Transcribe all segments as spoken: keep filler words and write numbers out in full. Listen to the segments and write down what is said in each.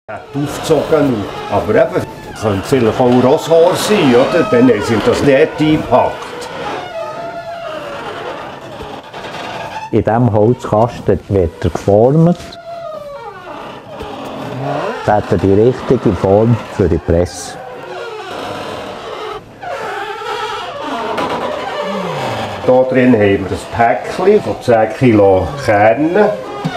Hat aufgezogen, aber eben, könnte vielleicht auch Rosshaar sein, oder? Dann haben sie das nicht eingepackt. In diesem Holzkasten wird er geformt. Das hat die richtige Form für die Presse. Hier drin haben wir ein Päckchen von zehn Kilo Kernen.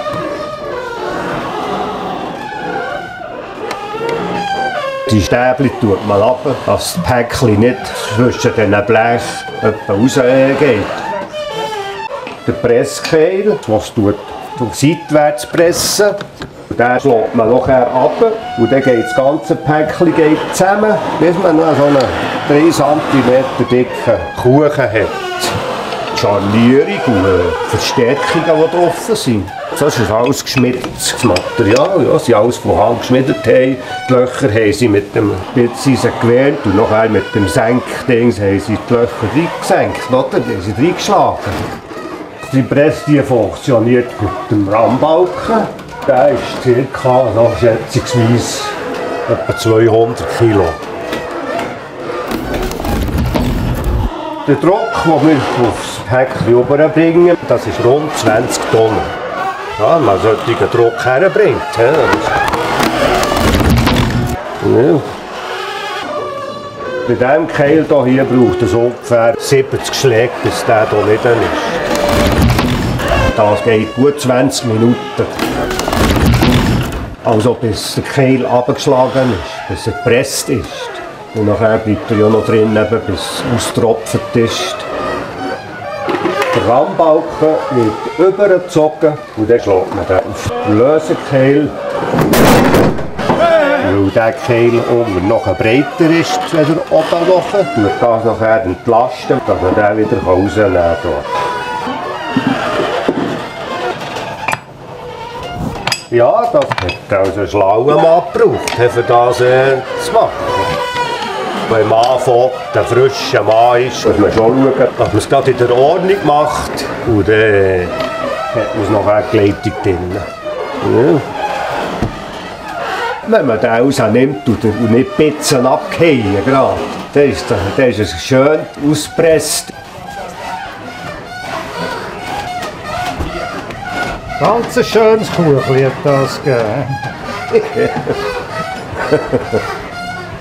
Die Stäbchen tut man ab, dass das Päckchen nicht zwischen den Blech rausgeht. Der Presskeil, was seitwärts pressen, den schlägt man nachher ab und dann geht das ganze Päckchen geht zusammen, bis man noch so einen drei Zentimeter dicken Kuchen hat. Scharnierung und Verstärkungen, die drauf sind. Das ist alles geschmiedetes Material. Ja, sie alles von Hand geschmiedet haben. Die Löcher haben sie mit dem Bitzeisen gewählt und nachher mit dem Senkding haben sie die Löcher reingesenkt, oder? Die haben sie reingeschlagen. Die Presse die funktioniert mit dem Rahmbalken. Der ist ca. also schätzungsweise etwa zweihundert Kilo. Der Druck, den wir aufs Päckchen überbringen, das ist rund zwanzig Tonnen. Ja, man sollte den Druck herbringen. Ja. Bei diesem Keil hier braucht es ungefähr siebzig Schläge, bis der hier nicht ist. Das geht gut zwanzig Minuten. Also bis der Keil abgeschlagen ist, bis er gepresst ist. Und nachher bleibt er ja noch drin, bis es austropft ist. Der Rahmbalken wird übergezogen und dann schlägt man den auf den Lösekeil. Weil der Keil unten noch breiter ist als der oben noch, tut das nachher entlasten, dass man den wieder rausnehmen kann. Ja, das hat also einen schlauen Mann gebraucht, um das äh, zu machen. Wenn man anfängt, der frische Mann ist, muss man schon schauen, dass man es gerade in der Ordnung macht. Und dann äh, hat man es nachher die Leitung drin. Ja. Wenn man den rausnimmt und nicht die Pizzen abgehen, gerade, dann ist, dann ist es schön ausgepresst. Ganz ein schönes Kuchen hat das gegeben.